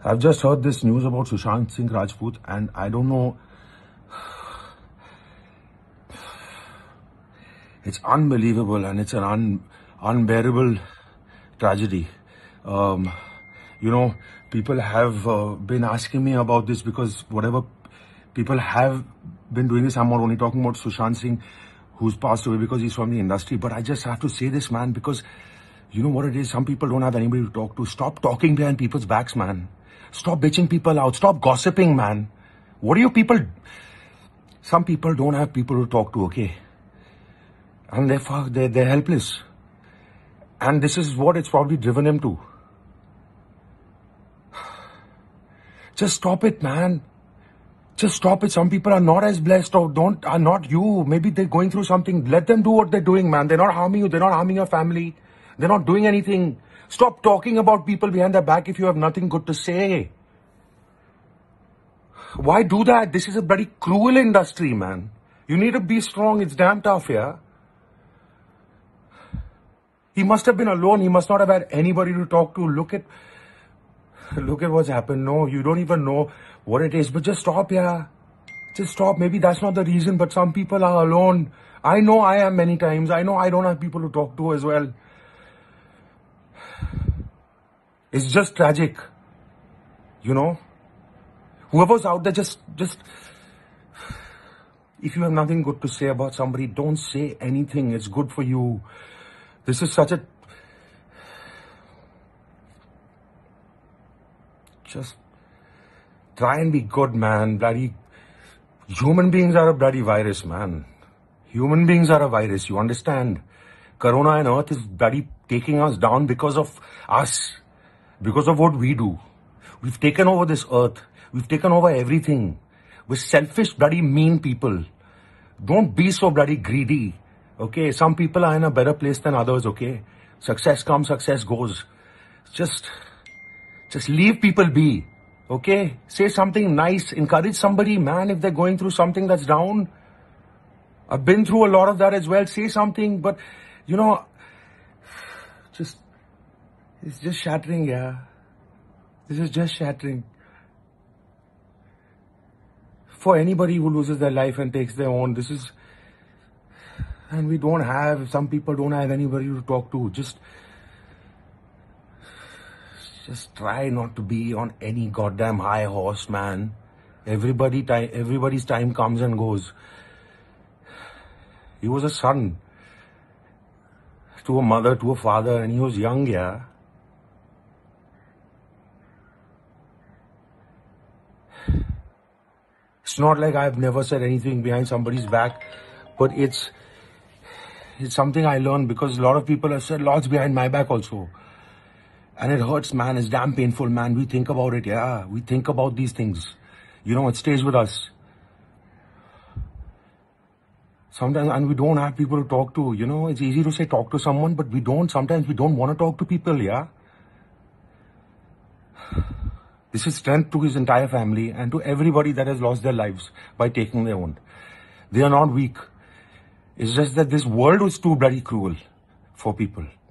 I've just heard this news about Sushant Singh Rajput, and I don't know. It's unbelievable, and it's an unbearable tragedy. People have been asking me about this because whatever people have been doing this, I'm not only talking about Sushant Singh, who's passed away because he's from the industry, but I just have to say this, man, because you know what it is? Some people don't have anybody to talk to. Stop talking behind people's backs, man. Stop bitching people out. Stop gossiping, man. What are you people? Some people don't have people to talk to, okay? And they're helpless. And this is what it's probably driven him to. Just stop it, man. Just stop it. Some people are not as blessed or are not you. Maybe they're going through something. Let them do what they're doing, man. They're not harming you. They're not harming your family. They're not doing anything. Stop talking about people behind their back if you have nothing good to say. Why do that? This is a bloody cruel industry, man. You need to be strong. It's damn tough, yeah? He must have been alone. He must not have had anybody to talk to. Look at what's happened. No, you don't even know what it is. But just stop, yeah. Just stop. Maybe that's not the reason, but some people are alone. I know I am many times. I know I don't have people to talk to as well. It's just tragic. You know? Whoever's out there, just if you have nothing good to say about somebody, don't say anything. It's good for you. This is such a... Just try and be good, man. Bloody... Human beings are a bloody virus, man. Human beings are a virus, you understand? Corona and Earth is bloody taking us down because of us. Because of what we do. We've taken over this Earth. We've taken over everything. We're selfish, bloody mean people. Don't be so bloody greedy. Okay, some people are in a better place than others, okay? Success comes, success goes. Just leave people be, okay? Say something nice, encourage somebody, man, if they're going through something that's down. I've been through a lot of that as well. Say something, but, you know, it's just shattering, yeah. This is just shattering. For anybody who loses their life and takes their own, this is... And we don't have, some people don't have anybody to talk to. Just try not to be on any goddamn high horse, man. Everybody's time comes and goes. He was a son to a mother, to a father, and he was young, yeah. It's not like I've never said anything behind somebody's back, but it's something I learned because a lot of people have said lots behind my back also. And it hurts, man. It's damn painful, man. We think about it, yeah. We think about these things. You know, it stays with us. Sometimes, and we don't have people to talk to. You know, it's easy to say talk to someone, but we don't. Sometimes we don't want to talk to people, yeah. This is strength to his entire family and to everybody that has lost their lives by taking their own. They are not weak. It's just that this world was too bloody cruel for people.